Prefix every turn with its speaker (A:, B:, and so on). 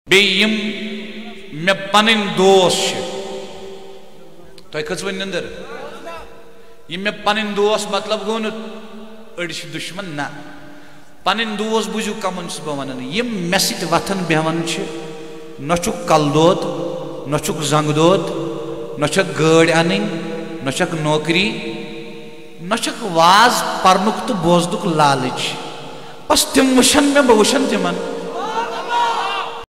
A: बेयम मे पन दोस तुम खच वन अंदर ये मे पन दोस मतलब गो अड़ दुश्मन ना पन दोस बुझू कमन बह वन यम मे सत वथन बेहवन न कल दोद न जंग दोद न गाड़ अन न नौकरी न वाज पर्नुक तो बोजनुक लालच बस तिम वुन मे बह वुन तिमन